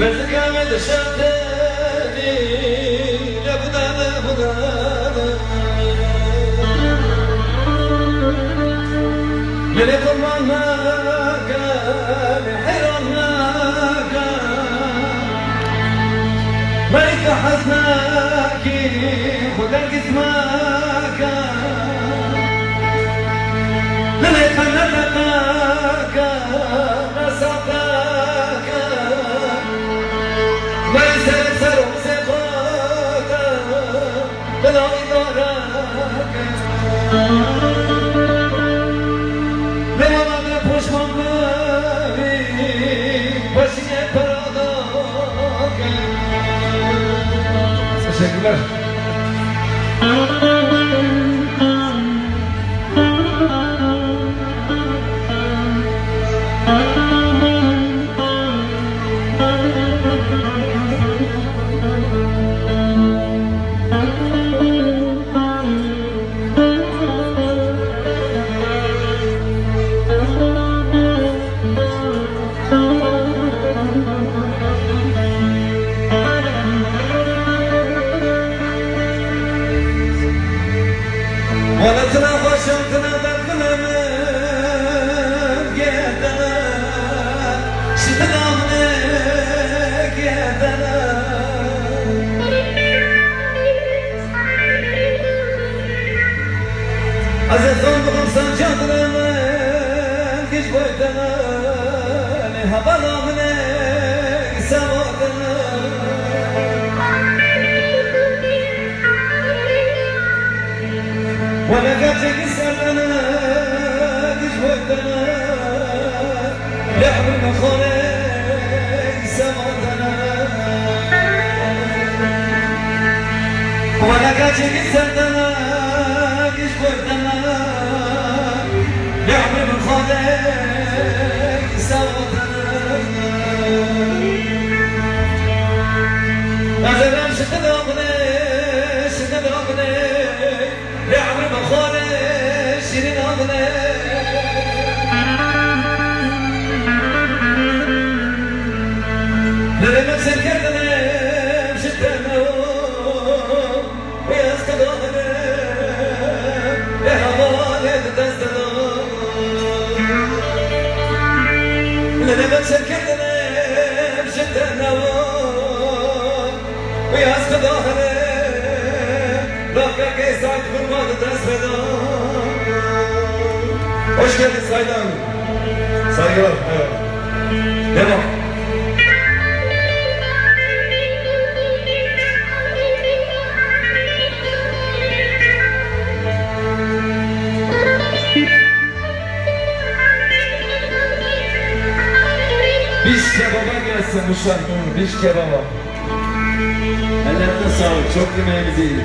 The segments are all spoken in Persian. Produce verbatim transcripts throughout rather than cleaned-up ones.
Mezgâmede şarteni Lebdâne hudâne Melek olmanaka Mehranaka Melek haznaki Khudar gizmaka Melek nalakaka Nasakaka Melek serum sekaka Bela idaraka Teşekkürler. Valatına başımdına bakınımı Gerdana Şıkınamını Gerdana Aziz olduğum sancadırımı Geç boydana Ne havalamını Samadana ولا قاتك سرنا جوتنا لعب المخالق سمعتنا ولا قاتك سرنا جوتنا لعب المخالق سمعتنا أزلام شكل أغني شكل أغني لعمر بخاري شيرين أغنى لما سكرنا مشتنا ويسكت أغنى يا هوالي تدستنا لما سكرنا مشتنا ويسكت أغنى Dakika geç saat kurmadı tasveda. Hoş geldin Said abi. Saygılar. Evet. Devam. Biş kebaba gelsin bu şarkının. Biş kebaba. Ellerine sağlık. Çok yemeğimiz iyi.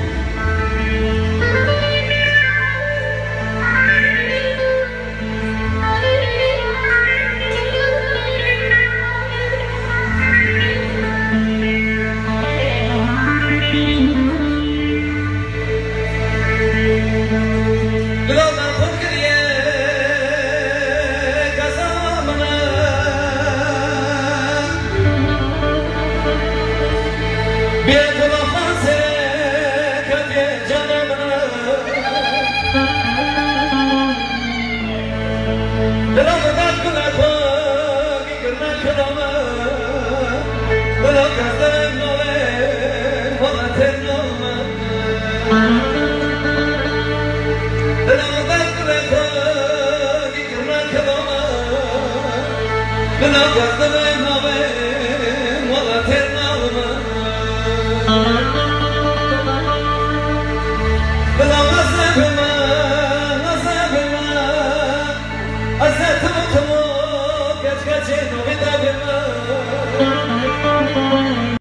Love